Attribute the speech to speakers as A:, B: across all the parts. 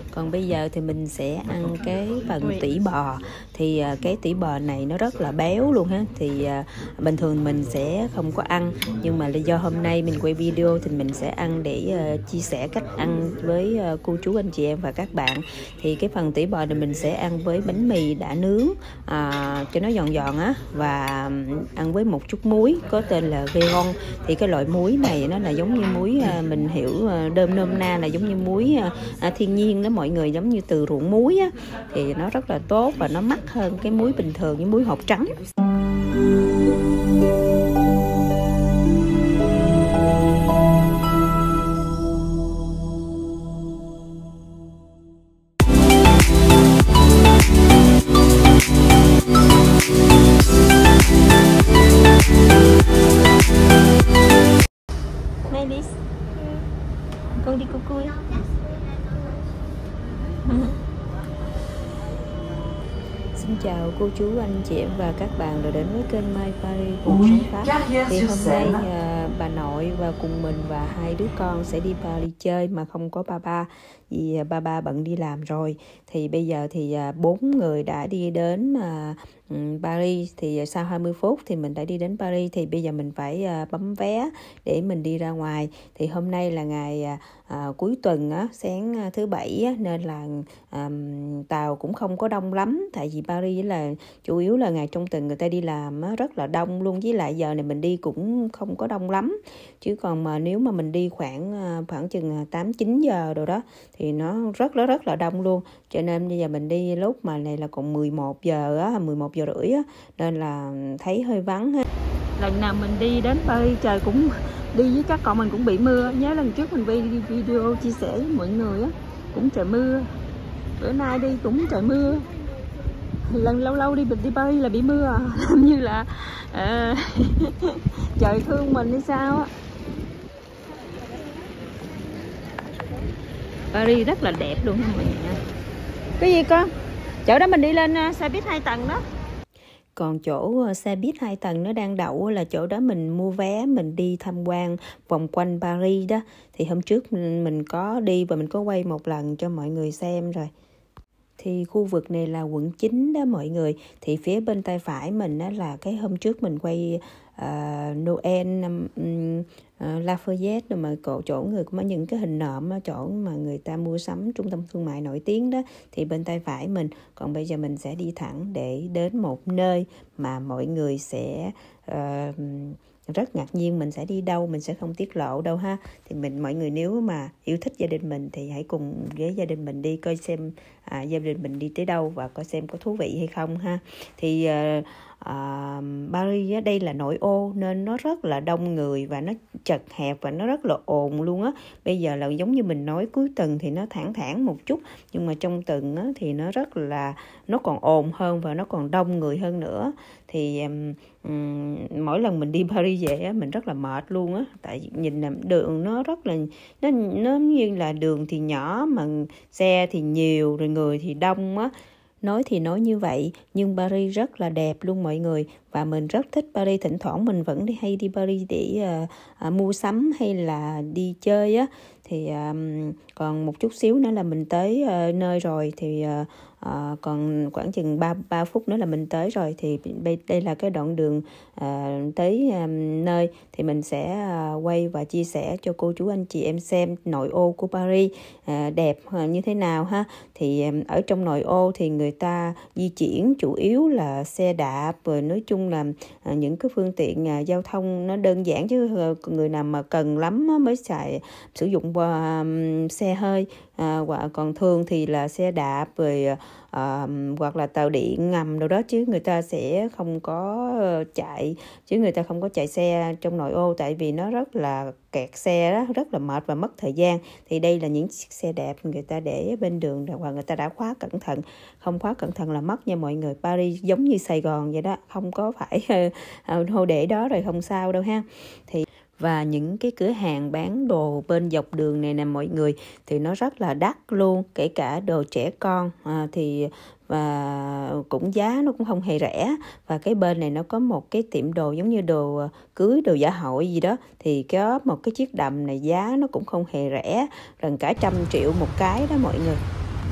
A: Còn bây giờ thì mình sẽ ăn cái phần tỉ bò. Thì cái tỉ bò này nó rất là béo luôn ha. Thì bình thường mình sẽ không có ăn, nhưng mà do hôm nay mình quay video thì mình sẽ ăn để chia sẻ cách ăn với cô chú anh chị em và các bạn. Thì cái phần tỉ bò này mình sẽ ăn với bánh mì đã nướng cho nó giòn giòn á, và ăn với một chút muối có tên là veon. Thì cái loại muối này nó là giống như muối mình hiểu nôm na là giống như muối thiên nhiên đó mọi người, giống như từ ruộng muối á, thì nó rất là tốt và nó mắc hơn cái muối bình thường như muối hột trắng. Con đi cu cui. Xin chào cô chú anh chị em và các bạn đã đến với kênh My Paris cuộc sống Pháp. Thì hôm nay bà nội và cùng mình và hai đứa con sẽ đi Paris chơi mà không có ba, vì ba bận đi làm rồi. Thì bây giờ thì 4 người đã đi đến Paris. Thì sau 20 phút thì mình đã đi đến Paris. Thì bây giờ mình phải bấm vé để mình đi ra ngoài. Thì hôm nay là ngày cuối tuần á, sáng thứ Bảy á, nên là tàu cũng không có đông lắm. Tại vì Paris là chủ yếu là ngày trong tuần người ta đi làm á, rất là đông luôn. Với lại giờ này mình đi cũng không có đông lắm. Chứ còn mà nếu mà mình đi khoảng chừng 8-9 giờ rồi đó thì nó rất là đông luôn. Cho nên bây giờ mình đi lúc mà này là còn 11 giờ á, 11 giờ rưỡi á, nên là thấy hơi vắng ha. Lần nào mình đi đến Paris trời cũng đi với các con mình cũng bị mưa. Nhớ lần trước mình quay video chia sẻ với mọi người á, cũng trời mưa. Bữa nay đi cũng trời mưa. Thì lần lâu đi mình đi Paris là bị mưa như là trời thương mình hay sao á. Paris rất là đẹp luôn mọi người nha. Cái gì con? Chỗ đó mình đi lên xe buýt 2 tầng đó. Còn chỗ xe buýt 2 tầng nó đang đậu là chỗ đó mình mua vé, mình đi tham quan vòng quanh Paris đó. Thì hôm trước mình có đi và mình có quay một lần cho mọi người xem rồi. Thì khu vực này là quận 9 đó mọi người. Thì phía bên tay phải mình đó là cái hôm trước mình quay Noel Lafayette, rồi mà chỗ người có những cái hình nộm ở chỗ mà người ta mua sắm, trung tâm thương mại nổi tiếng đó, thì bên tay phải mình. Còn bây giờ mình sẽ đi thẳng để đến một nơi mà mọi người sẽ rất ngạc nhiên. Mình sẽ đi đâu mình sẽ không tiết lộ đâu ha. Thì mọi người nếu mà yêu thích gia đình mình thì hãy cùng với gia đình mình đi coi xem gia đình mình đi tới đâu và coi xem có thú vị hay không ha. Thì Paris đây là nội ô nên nó rất là đông người và nó chật hẹp và nó rất là ồn luôn á. Bây giờ là giống như mình nói cuối tuần thì nó thản một chút, nhưng mà trong tuần á, thì nó rất là nó còn ồn hơn và nó còn đông người hơn nữa. Thì mỗi lần mình đi Paris về á, mình rất là mệt luôn á. Tại nhìn đường nó rất là nó như là đường thì nhỏ mà xe thì nhiều rồi người thì đông á. Nói thì nói như vậy nhưng Paris rất là đẹp luôn mọi người. Và mình rất thích Paris. Thỉnh thoảng mình vẫn hay đi Paris để mua sắm hay là đi chơi á. Thì còn một chút xíu nữa là mình tới nơi rồi. Thì còn khoảng chừng 3 phút nữa là mình tới rồi. Thì đây là cái đoạn đường tới nơi. Thì mình sẽ quay và chia sẻ cho cô chú anh chị em xem nội ô của Paris đẹp như thế nào ha. Thì ở trong nội ô thì người ta di chuyển chủ yếu là xe đạp, rồi nói chung là những cái phương tiện giao thông nó đơn giản, chứ người nào mà cần lắm mới sử dụng xe hơi. Còn thường thì là xe đạp rồi hoặc là tàu điện ngầm đâu đó, chứ người ta sẽ không có chạy xe trong nội ô, tại vì nó rất là kẹt xe đó, rất là mệt và mất thời gian. Thì đây là những chiếc xe đẹp người ta để bên đường và người ta đã khóa cẩn thận. Không khóa cẩn thận là mất nha mọi người. Paris giống như Sài Gòn vậy đó, không có phải hô để đó rồi không sao đâu ha. Và những cái cửa hàng bán đồ bên dọc đường này nè mọi người, thì nó rất là đắt luôn, kể cả đồ trẻ con và cũng giá nó cũng không hề rẻ. Và cái bên này nó có một cái tiệm đồ giống như đồ cưới, đồ dạ hội gì đó, thì có một cái chiếc đầm này giá nó cũng không hề rẻ, gần cả 100 triệu một cái đó mọi người.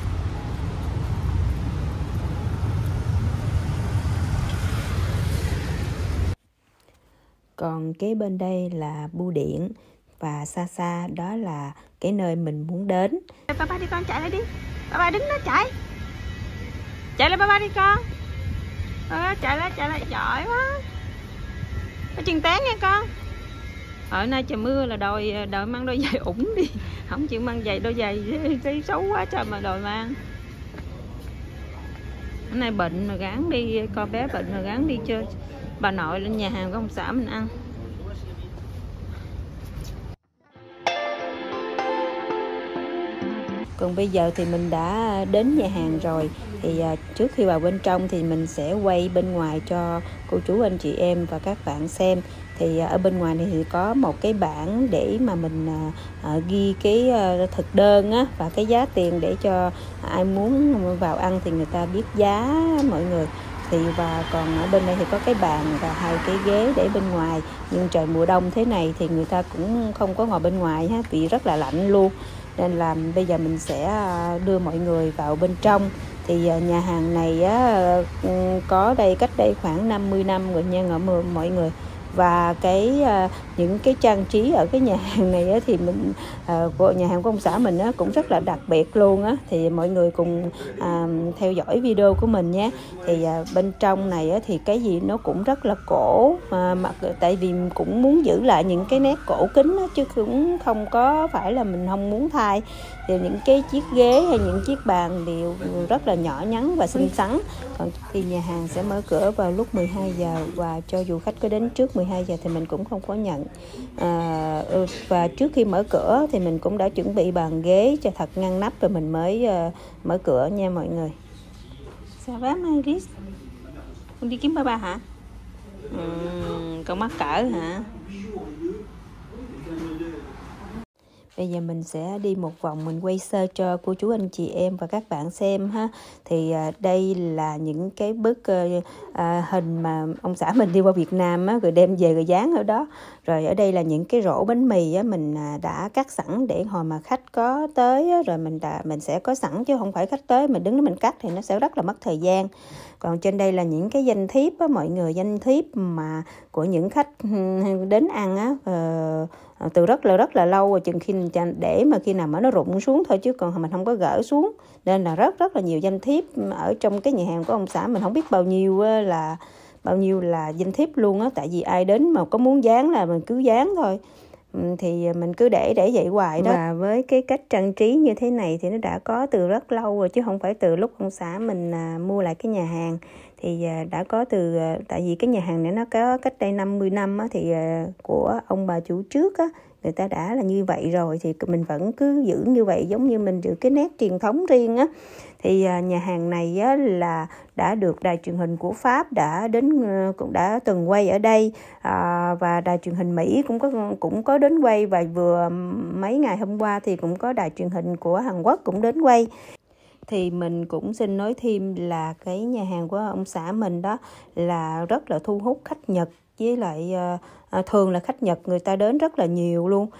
A: Còn kế bên đây là bưu điện, và xa xa đó là cái nơi mình muốn đến. Ba đi con, chạy lại đi. Ba đứng đó, chạy lại ba đi con. Chạy lại giỏi quá. Có chân tán nha con. Ở nay trời mưa là đòi mang đôi giày ủng đi, không chịu mang giày đôi giày thấy xấu quá trời mà đòi mang. Hôm nay bệnh mà gắng đi, con bé bệnh mà gắng đi chơi bà nội lên nhà hàng của ông xã mình ăn. Còn bây giờ thì mình đã đến nhà hàng rồi, thì trước khi vào bên trong thì mình sẽ quay bên ngoài cho cô chú anh chị em và các bạn xem. Thì ở bên ngoài này thì có một cái bảng để mà mình ghi cái thực đơn á, và cái giá tiền để cho ai muốn vào ăn thì người ta biết giá mọi người. Thì và còn ở bên đây thì có cái bàn và 2 cái ghế để bên ngoài, nhưng trời mùa đông thế này thì người ta cũng không có ngồi bên ngoài ha, vì rất là lạnh luôn. Nên là bây giờ mình sẽ đưa mọi người vào bên trong. Thì nhà hàng này có cách đây khoảng 50 năm rồi nha mọi người. Và những cái trang trí ở cái nhà hàng này thì của nhà hàng của ông xã mình cũng rất là đặc biệt luôn á. Thì mọi người cùng theo dõi video của mình nhé. Thì bên trong này thì cái gì nó cũng rất là cổ, tại vì cũng muốn giữ lại những cái nét cổ kính đó, chứ cũng không có phải là mình không muốn thay. Thì những cái chiếc ghế hay những chiếc bàn đều rất là nhỏ nhắn và xinh xắn. Còn thì nhà hàng sẽ mở cửa vào lúc 12 giờ, và cho dù khách có đến trước 12 giờ thì mình cũng không có nhận. Và trước khi mở cửa thì mình cũng đã chuẩn bị bàn ghế cho thật ngăn nắp rồi mình mới mở cửa nha mọi người. Sao bám Iris? Con đi kiếm ba hả? Con mắc cỡ hả? Bây giờ mình sẽ đi một vòng, mình quay sơ cho cô chú anh chị em và các bạn xem ha. Thì đây là những cái bức hình mà ông xã mình đi qua Việt Nam á, rồi đem về rồi dán ở đó. Rồi ở đây là những cái rổ bánh mì á, mình đã cắt sẵn để hồi mà khách có tới á, rồi mình sẽ có sẵn, chứ không phải khách tới mình đứng đó mình cắt thì nó sẽ rất là mất thời gian. Còn trên đây là những cái danh thiếp á mọi người, danh thiếp mà của những khách đến ăn á, từ rất là lâu rồi, chừng khi để mà khi nào mà nó rụng xuống thôi, chứ còn mình không có gỡ xuống. Nên là rất là nhiều danh thiếp ở trong cái nhà hàng của ông xã mình, không biết bao nhiêu là danh thiếp luôn á. Tại vì ai đến mà có muốn dán là mình cứ dán thôi, thì mình cứ để vậy hoài đó. Và với cái cách trang trí như thế này thì nó đã có từ rất lâu rồi, chứ không phải từ lúc ông xã mình mua lại cái nhà hàng. Thì đã có từ, tại vì cái nhà hàng này nó có cách đây 50 năm á, thì của ông bà chủ trước á, người ta đã là như vậy rồi, thì mình vẫn cứ giữ như vậy, giống như mình giữ cái nét truyền thống riêng á. Thì nhà hàng này á, là đã được đài truyền hình của Pháp cũng đã từng quay ở đây, và đài truyền hình Mỹ cũng có đến quay, và vừa mấy ngày hôm qua thì cũng có đài truyền hình của Hàn Quốc cũng đến quay. Thì mình cũng xin nói thêm là cái nhà hàng của ông xã mình đó là rất là thu hút khách Nhật, với lại thường là khách Nhật người ta đến rất là nhiều luôn,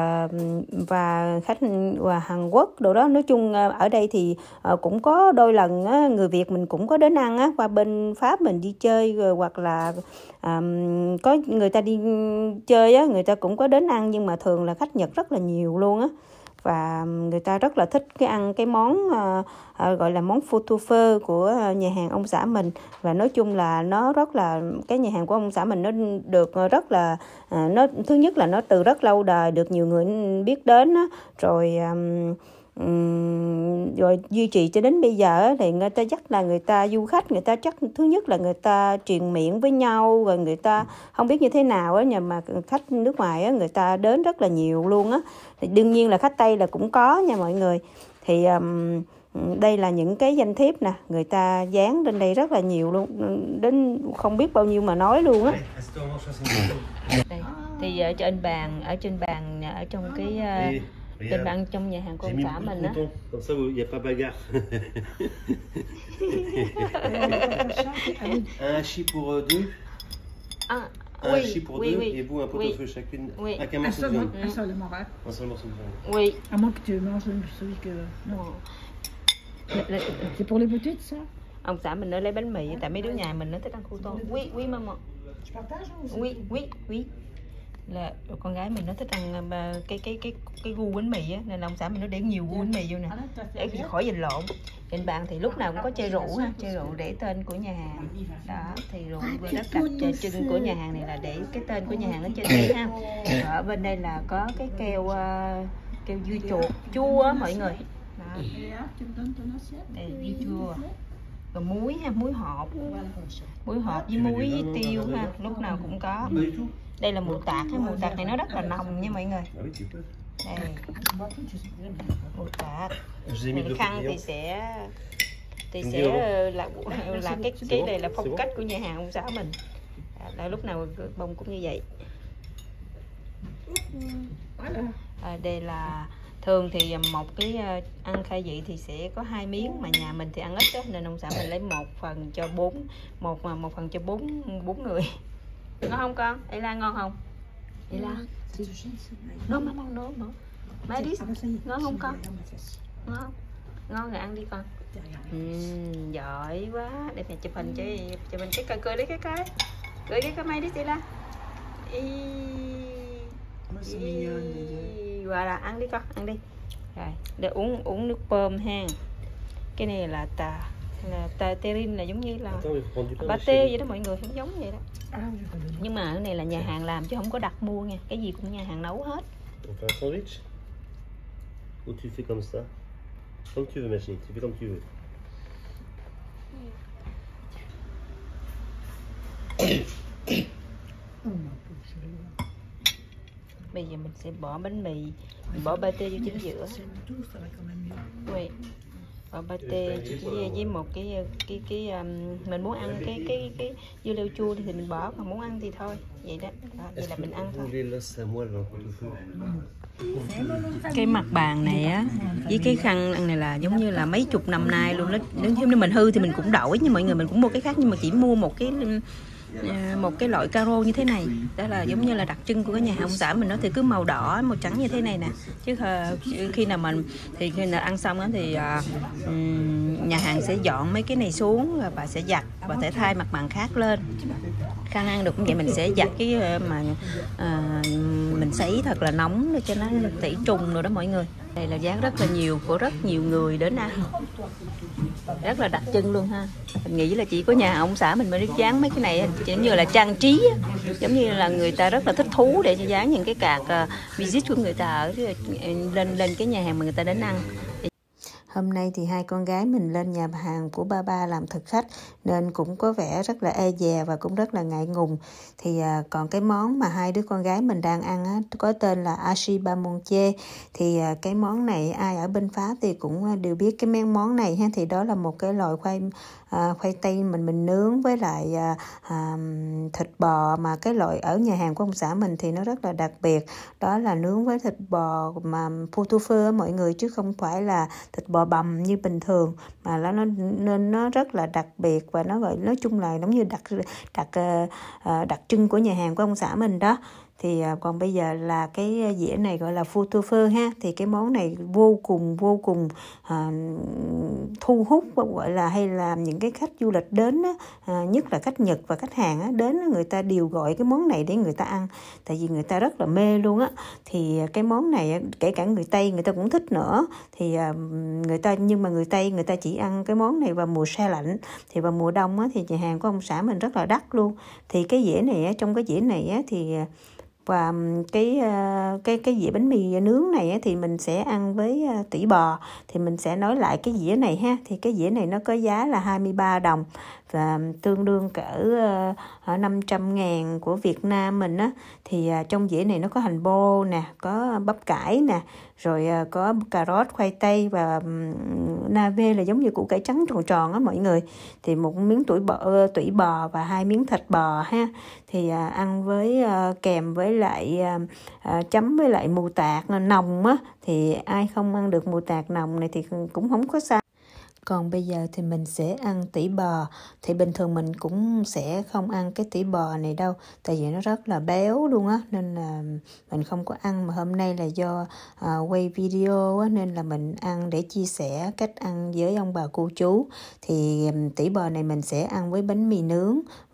A: và khách Hàn Quốc đồ đó. Nói chung ở đây thì cũng có đôi lần người Việt mình cũng có đến ăn á, qua bên Pháp mình đi chơi rồi, hoặc là có người ta đi chơi á, người ta cũng có đến ăn, nhưng mà thường là khách Nhật rất là nhiều luôn á. Và người ta rất là thích ăn cái món gọi là món phu tu phơ của nhà hàng ông xã mình. Và nói chung là nó rất là, cái nhà hàng của ông xã mình nó được rất là, nó thứ nhất là nó từ rất lâu đời, được nhiều người biết đến á, rồi duy trì cho đến bây giờ. Thì người ta chắc là người ta du khách, người ta chắc thứ nhất là người ta truyền miệng với nhau, rồi người ta không biết như thế nào á, nhưng mà khách nước ngoài á, người ta đến rất là nhiều luôn á. Thì đương nhiên là khách Tây là cũng có nha mọi người. Thì đây là những cái danh thiếp nè, người ta dán lên đây rất là nhiều luôn, đến không biết bao nhiêu mà nói luôn á. Đây, thì ở trên bàn ở trong cái trên bàn trong nhà hàng của ông xã mình á.
B: Comme ça, il n'y a pas bagarre. Un hachis pour deux. Un hachis pour deux, et vous un pot-au-feu chacune. Avec un morceau de viande.
C: Un seul morceau.
B: Un seul morceau de viande.
A: Oui.
C: À moins que tu manges celui que... Non. C'est pour les petites, ça?
A: Ông xã mình nó lấy bánh mì, tại mấy đứa nhà mình nó thích ăn khu tô. Oui, maman. Oui. Là con gái mình nó thích ăn cái gu bánh mì á, nên là ông xã mình nó để nhiều gu bánh mì vô nè để khỏi giành lộn. Trên bàn thì lúc nào cũng có chai rượu ha, chai rượu để tên của nhà hàng đó, thì rượu đất đặc trưng của nhà hàng này là để cái tên của nhà hàng ở trên đây ha. Ở bên đây là có cái keo dưa chuột chua á mọi người đó. Đây dưa chua rồi muối ha, muối hộp với muối với tiêu ha, lúc nào cũng có. Đây là mù tạt, cái mù tạt này nó rất là nồng nha mọi người. Đây mù tạt. Khăn thì sẽ là cái này là phong cách của nhà hàng ông xã mình. Là lúc nào bông cũng như vậy. Đây là thường thì một cái ăn khai vị thì sẽ có 2 miếng, mà nhà mình thì ăn ít đó, nên ông xã mình lấy một phần cho bốn người. Ngon không con? Ela ngon không? Ela. No. Maris, ngon không con? Ngon. Ngon rồi ăn đi con. Giỏi quá. Để mẹ chụp hình cho mình cái cười đi cái. Cười cái Maris Ela. Voilà, ăn đi con, ăn đi. Rồi, để uống nước bơm ha. Cái này là terrine, là giống như là pate vậy đó mọi người, không giống vậy đó. Nhưng mà cái này là nhà hàng làm chứ không có đặt mua nha, cái gì cũng nhà hàng nấu hết.
B: On fait un sandwich ou tu fais comme ça? Comme tu veux, ma chérie, tu fais comme tu veux.
A: Bây giờ mình sẽ bỏ bánh mì, mình bỏ pate vô chính giữa. Bỏ pate với một cái mình muốn ăn cái dưa leo chua thì mình bỏ, còn muốn ăn thì thôi. Vậy đó. Vậy là mình ăn thôi. Cái mặt bàn này á với cái khăn này là giống như là mấy chục năm nay luôn đó. Nếu như mình hư thì mình cũng đổi, nhưng mọi người mình cũng mua cái khác, nhưng mà chỉ mua một cái loại caro như thế này. Đó là giống như là đặc trưng của cái nhà hàng ông xã mình, nó thì cứ màu đỏ màu trắng như thế này nè. Chứ khi nào ăn xong đó thì nhà hàng sẽ dọn mấy cái này xuống và bà sẽ giặt và sẽ thay mặt bằng khác lên. Khăn ăn được cũng vậy, mình sẽ giặt cái mà mình sấy thật là nóng để cho nó tẩy trùng rồi đó mọi người. Đây là giá rất là nhiều của rất nhiều người đến ăn, rất là đặc trưng luôn ha. Mình nghĩ là chỉ có nhà ông xã mình mới dán mấy cái này, giống như là trang trí, giống như là người ta rất là thích thú để cho dán những cái card visit của người ta ở lên cái nhà hàng mà người ta đến ăn. Hôm nay thì hai con gái mình lên nhà hàng của ba làm thực khách nên cũng có vẻ rất là e dè và cũng rất là ngại ngùng. Thì còn cái món mà hai đứa con gái mình đang ăn á, có tên là ashi bamonche. Thì cái món này ai ở bên Pháp thì cũng đều biết cái món này ha. Thì đó là một cái loại khoai tây mình nướng với lại thịt bò, mà cái loại ở nhà hàng của ông xã mình thì nó rất là đặc biệt. Đó là nướng với thịt bò mà pot-au-feu á mọi người, chứ không phải là thịt bò bằm như bình thường, mà nên nó rất là đặc biệt, và nó nói chung là giống như đặc trưng của nhà hàng của ông xã mình đó. Thì còn bây giờ là cái dĩa này gọi là pot-au-feu ha. Thì cái món này vô cùng thu hút, gọi là hay làm những cái khách du lịch đến á, nhất là khách Nhật và khách Hàn á, đến người ta đều gọi cái món này để người ta ăn, tại vì người ta rất là mê luôn á. Thì cái món này kể cả người Tây người ta cũng thích nữa. Thì nhưng mà người Tây người ta chỉ ăn cái món này vào mùa se lạnh, thì vào mùa đông á thì nhà hàng của ông xã mình rất là đắt luôn. Thì cái dĩa này trong cái dĩa này thì và cái dĩa bánh mì nướng này thì mình sẽ ăn với tỉ bò. Thì mình sẽ nói lại cái dĩa này ha. Thì cái dĩa này nó có giá là 23 đồng và tương đương cỡ 500.000 của Việt Nam mình á. Thì trong dĩa này nó có hành bô nè, có bắp cải nè, rồi có cà rốt, khoai tây và nave là giống như củ cải trắng tròn tròn á mọi người. Thì một miếng tủy bò và 2 miếng thịt bò ha. Thì ăn với kèm với lại chấm với lại mù tạt nồng á. Thì ai không ăn được mù tạt nồng này thì cũng không có sao. Còn bây giờ thì mình sẽ ăn tỉ bò. Thì bình thường mình cũng sẽ không ăn cái tỉ bò này đâu, tại vì nó rất là béo luôn á, nên là mình không có ăn. Mà hôm nay là do quay video á, nên là mình ăn để chia sẻ cách ăn với ông bà cô chú. Thì tỉ bò này mình sẽ ăn với bánh mì nướng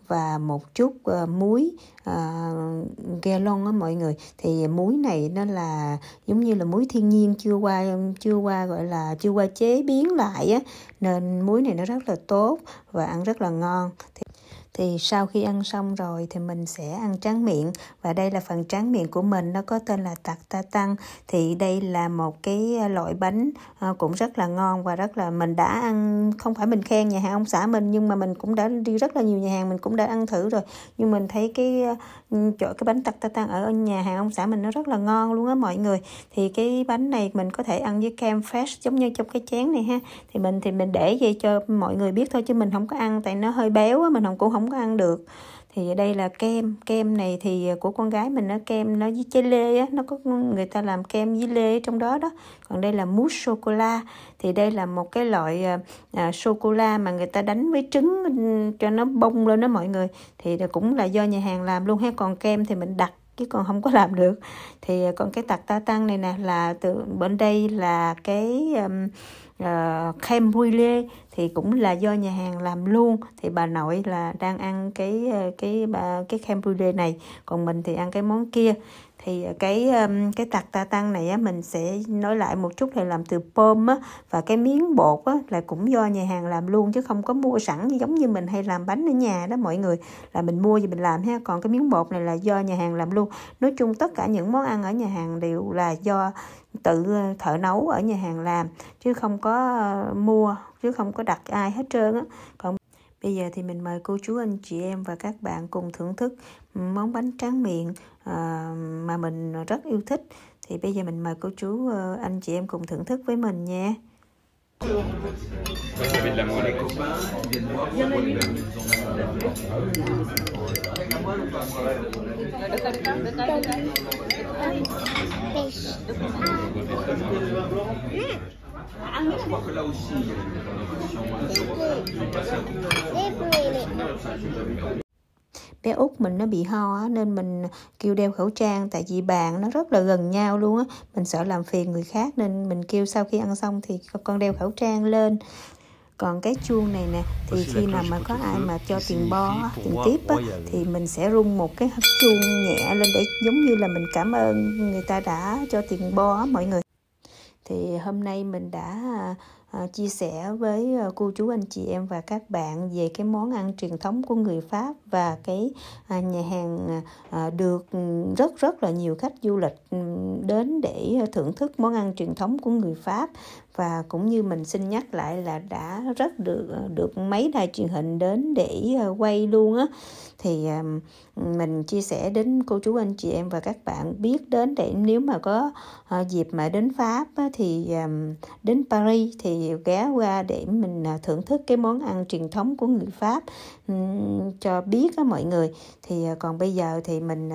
A: và một chút muối Guerlain á mọi người. Thì muối này nó là giống như là muối thiên nhiên, chưa qua chế biến lại á, nên muối này nó rất là tốt và ăn rất là ngon. Thì sau khi ăn xong rồi thì mình sẽ ăn tráng miệng, và đây là phần tráng miệng của mình, nó có tên là tartare. Thì đây là một cái loại bánh cũng rất là ngon và rất là, mình đã ăn, không phải mình khen nhà hàng ông xã mình, nhưng mà mình cũng đã đi rất là nhiều nhà hàng, mình cũng đã ăn thử rồi, nhưng mình thấy cái bánh tartare ở nhà hàng ông xã mình nó rất là ngon luôn á mọi người. Thì cái bánh này mình có thể ăn với kem fresh giống như trong cái chén này ha. Thì mình để vậy cho mọi người biết thôi, chứ mình không có ăn tại nó hơi béo á, mình cũng không có ăn được. Thì đây là kem này thì của con gái mình, nó kem nó với trái lê á, nó có người ta làm kem với lê trong đó đó. Còn đây là mousse sô cô la, thì đây là một cái loại sô cô la mà người ta đánh với trứng cho nó bông lên đó mọi người. Thì cũng là do nhà hàng làm luôn ha. Còn kem thì mình đặt chứ còn không có làm được. Thì còn cái tartare này nè, là từ bên đây là cái crème brûlée thì cũng là do nhà hàng làm luôn. Thì bà nội là đang ăn cái crème brûlée này, còn mình thì ăn cái món kia. Thì cái tartare này á, mình sẽ nói lại một chút, là làm từ pôm á, và cái miếng bột á là cũng do nhà hàng làm luôn, chứ không có mua sẵn giống như mình hay làm bánh ở nhà đó mọi người, là mình mua gì mình làm ha. Còn cái miếng bột này là do nhà hàng làm luôn. Nói chung tất cả những món ăn ở nhà hàng đều là do tự thợ nấu ở nhà hàng làm, chứ không có mua, chứ không có đặt ai hết trơn á. Còn bây giờ thì mình mời cô chú anh chị em và các bạn cùng thưởng thức món bánh tráng miệng mà mình rất yêu thích. Thì bây giờ mình mời cô chú anh chị em cùng thưởng thức với mình nha. Bé Út mình nó bị ho á, nên mình kêu đeo khẩu trang, tại vì bàn nó rất là gần nhau luôn á, mình sợ làm phiền người khác nên mình kêu sau khi ăn xong thì con đeo khẩu trang lên. Còn cái chuông này nè, thì khi nào mà có ai mà cho tiền bo, tiền tiếp á, thì mình sẽ rung một cái chuông nhẹ lên để giống như là mình cảm ơn người ta đã cho tiền bo á mọi người. Thì hôm nay mình đã chia sẻ với cô chú anh chị em và các bạn về cái món ăn truyền thống của người Pháp, và cái nhà hàng được rất là nhiều khách du lịch đến để thưởng thức món ăn truyền thống của người Pháp. Và cũng như mình xin nhắc lại là đã rất được mấy đài truyền hình đến để quay luôn á. Thì mình chia sẻ đến cô chú anh chị em và các bạn biết đến, để nếu mà có dịp mà đến Pháp á, thì đến Paris thì ghé qua để mình thưởng thức cái món ăn truyền thống của người Pháp cho biết á mọi người. Thì còn bây giờ thì mình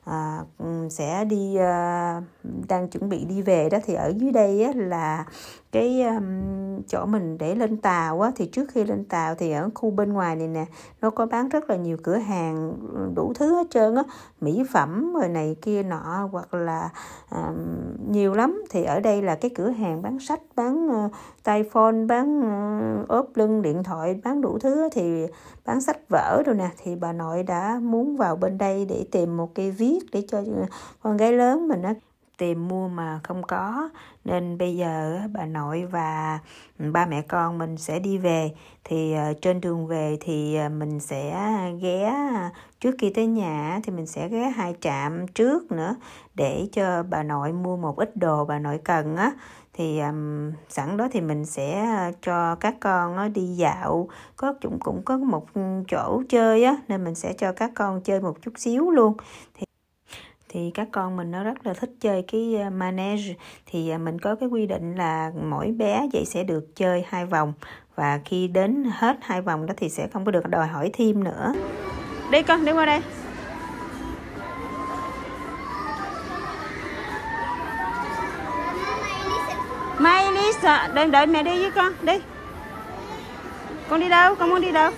A: sẽ đi, đang chuẩn bị đi về đó. Thì ở dưới đây á, là cái chỗ mình để lên tàu á, thì trước khi lên tàu thì ở khu bên ngoài này nè, nó có bán rất là nhiều cửa hàng đủ thứ hết trơn á, mỹ phẩm rồi này kia nọ, hoặc là nhiều lắm. Thì ở đây là cái cửa hàng bán sách, bán tai phone, bán ốp lưng điện thoại, bán đủ thứ, thì bán sách vở rồi nè. Thì bà nội đã muốn vào bên đây để tìm một cây viết để cho con gái lớn mình á tìm mua mà không có, nên bây giờ bà nội và ba mẹ con mình sẽ đi về. Thì trên đường về thì mình sẽ ghé, trước khi tới nhà thì mình sẽ ghé 2 trạm trước nữa để cho bà nội mua một ít đồ bà nội cần á. Thì sẵn đó thì mình sẽ cho các con đi dạo, cũng có một chỗ chơi á, nên mình sẽ cho các con chơi một chút xíu luôn. Thì các con mình nó rất là thích chơi cái manege. Thì mình có cái quy định là mỗi bé vậy sẽ được chơi 2 vòng, và khi đến hết 2 vòng đó thì sẽ không có được đòi hỏi thêm nữa. Đi con, đi qua đây. Mai Lisa, đợi mẹ đi với con, đi. Con đi đâu? Con muốn đi đâu?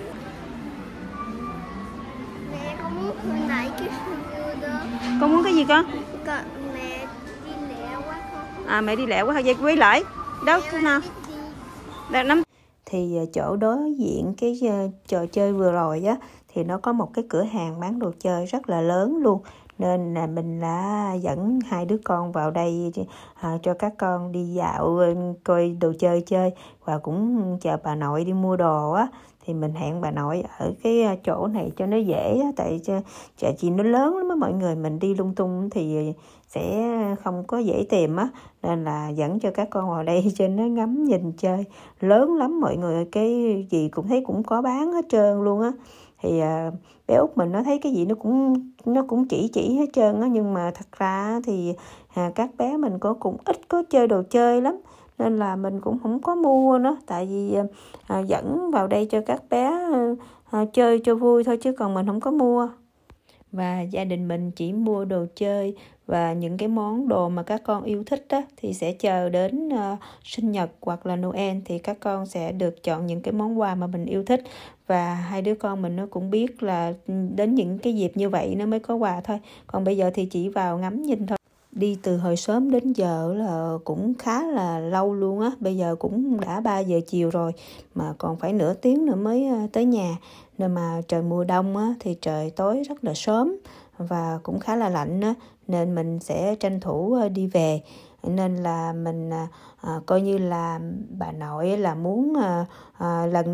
D: Mẹ, con muốn hồi nãy cái đó.
A: Con muốn cái gì con?
D: Mẹ đi lẹ quá con.
A: À, mẹ đi lẹ quá, vậy quay lại. Đâu, thế nào? thì chỗ đối diện cái trò chơi vừa rồi á thì nó có một cái cửa hàng bán đồ chơi rất là lớn luôn, nên là mình đã dẫn 2 đứa con vào đây cho các con đi dạo coi đồ chơi và cũng chờ bà nội đi mua đồ á. Thì mình hẹn bà nội ở cái chỗ này cho nó dễ á, tại chợ chị nó lớn lắm á mọi người, mình đi lung tung thì sẽ không có dễ tìm á, nên là dẫn cho các con vào đây cho nó ngắm nhìn chơi. Lớn lắm mọi người, cái gì cũng thấy cũng có bán hết trơn luôn á. Thì bé út mình nó thấy cái gì nó cũng chỉ hết trơn á, nhưng mà thật ra thì các bé mình cũng ít có chơi đồ chơi lắm, nên là mình cũng không có mua nữa, tại vì dẫn vào đây cho các bé chơi cho vui thôi chứ còn mình không có mua. Và gia đình mình chỉ mua đồ chơi và những cái món đồ mà các con yêu thích đó, thì sẽ chờ đến sinh nhật hoặc là Noel thì các con sẽ được chọn những cái món quà mà mình yêu thích. Và 2 đứa con mình nó cũng biết là đến những cái dịp như vậy nó mới có quà thôi, còn bây giờ thì chỉ vào ngắm nhìn thôi. Đi từ hồi sớm đến giờ là cũng khá là lâu luôn á, bây giờ cũng đã 3 giờ chiều rồi mà còn phải nửa tiếng nữa mới tới nhà. Nên mà trời mùa đông á thì trời tối rất là sớm và cũng khá là lạnh á, nên mình sẽ tranh thủ đi về. Nên là mình coi như là bà nội là muốn lần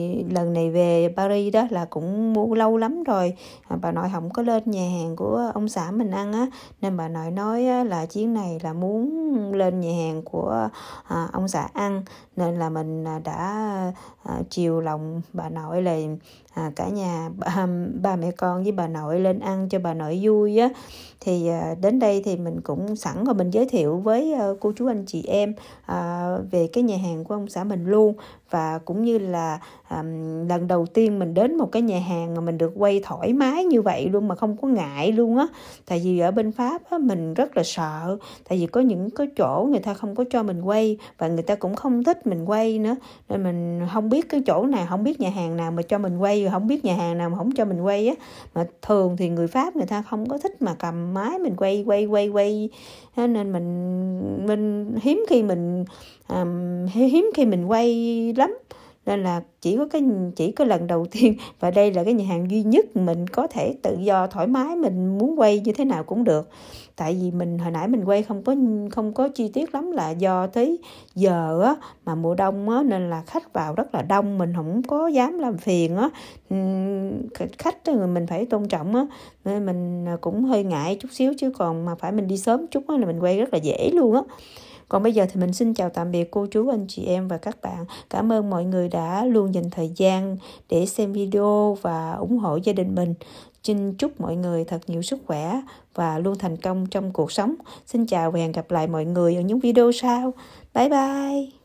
A: này về Paris đó là cũng mua lâu lắm rồi. Bà nội không có lên nhà hàng của ông xã mình ăn á, nên bà nội nói là chuyến này là muốn lên nhà hàng của ông xã ăn, nên là mình đã chiều lòng bà nội là cả nhà ba mẹ con với bà nội lên ăn cho bà nội vui á. Thì đến đây thì mình cũng sẵn và mình giới thiệu với cô chú anh chị em về cái nhà hàng của ông xã mình luôn. Và cũng như là lần đầu tiên mình đến một cái nhà hàng mà mình được quay thoải mái như vậy luôn mà không có ngại luôn á. Tại vì ở bên Pháp á, mình rất là sợ, tại vì có những cái chỗ người ta không có cho mình quay và người ta cũng không thích mình quay nữa, nên mình không biết cái chỗ nào, không biết nhà hàng nào mà cho mình quay, không biết nhà hàng nào mà không cho mình quay á. Mà thường thì người Pháp người ta không có thích mà cầm máy mình quay, nên mình hiếm khi mình quay lắm. Nên là chỉ có lần đầu tiên, và đây là cái nhà hàng duy nhất mình có thể tự do thoải mái, mình muốn quay như thế nào cũng được. Tại vì mình hồi nãy mình quay không có chi tiết lắm là do tới giờ á, mà mùa đông á, nên là khách vào rất là đông, mình không có dám làm phiền á. Khách mình phải tôn trọng á, nên mình cũng hơi ngại chút xíu, chứ còn mà phải mình đi sớm chút á là mình quay rất là dễ luôn á. Còn bây giờ thì mình xin chào tạm biệt cô chú, anh chị em và các bạn. Cảm ơn mọi người đã luôn dành thời gian để xem video và ủng hộ gia đình mình. Xin chúc mọi người thật nhiều sức khỏe và luôn thành công trong cuộc sống. Xin chào và hẹn gặp lại mọi người ở những video sau. Bye bye!